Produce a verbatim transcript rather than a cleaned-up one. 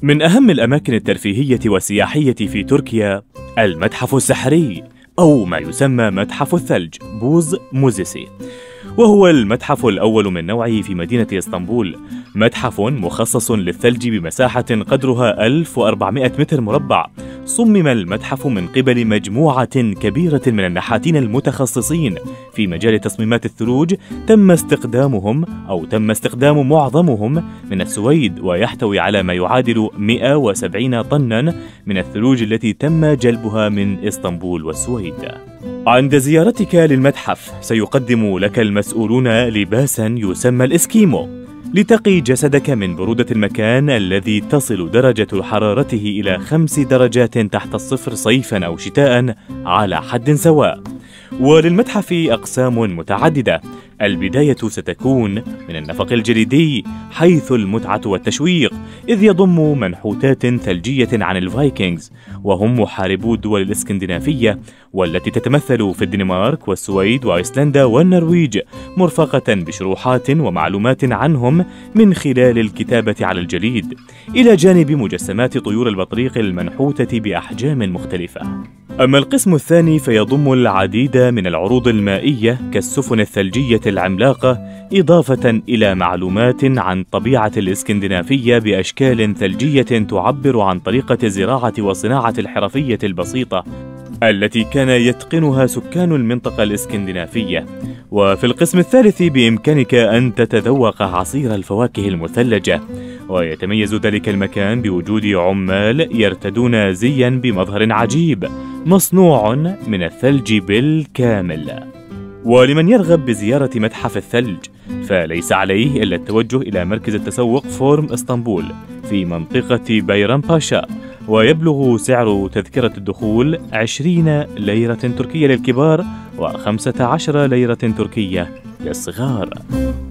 من أهم الأماكن الترفيهية والسياحية في تركيا المتحف السحري، أو ما يسمى متحف الثلج بوز موزيسي، وهو المتحف الأول من نوعه في مدينة اسطنبول. متحف مخصص للثلج بمساحة قدرها ألف وأربعمائة متر مربع. صمم المتحف من قبل مجموعة كبيرة من النحاتين المتخصصين في مجال تصميمات الثلوج، تم استخدامهم أو تم استخدام معظمهم من السويد، ويحتوي على ما يعادل مئة وسبعين طنا من الثلوج التي تم جلبها من اسطنبول والسويد. عند زيارتك للمتحف سيقدم لك المسؤولون لباسا يسمى الإسكيمو لتقي جسدك من برودة المكان الذي تصل درجة حرارته إلى خمس درجات تحت الصفر صيفا أو شتاء على حد سواء. وللمتحف أقسام متعددة. البداية ستكون من النفق الجليدي حيث المتعة والتشويق، إذ يضم منحوتات ثلجية عن الفايكنجز، وهم محاربو الدول الإسكندنافية والتي تتمثل في الدنمارك والسويد وأيسلندا والنرويج، مرفقة بشروحات ومعلومات عنهم من خلال الكتابة على الجليد، إلى جانب مجسمات طيور البطريق المنحوتة بأحجام مختلفة. أما القسم الثاني فيضم العديد من العروض المائية كالسفن الثلجية العملاقة، إضافة إلى معلومات عن طبيعة الإسكندنافية بأشكال ثلجية تعبر عن طريقة الزراعة والصناعة الحرفية البسيطة التي كان يتقنها سكان المنطقة الإسكندنافية. وفي القسم الثالث بإمكانك أن تتذوق عصير الفواكه المثلجة، ويتميز ذلك المكان بوجود عمال يرتدون زيا بمظهر عجيب مصنوع من الثلج بالكامل. ولمن يرغب بزيارة متحف الثلج فليس عليه إلا التوجه إلى مركز التسوق فورم اسطنبول في منطقة بيرم باشا، ويبلغ سعر تذكرة الدخول عشرين ليرة تركية للكبار وخمسة عشر ليرة تركية للصغار.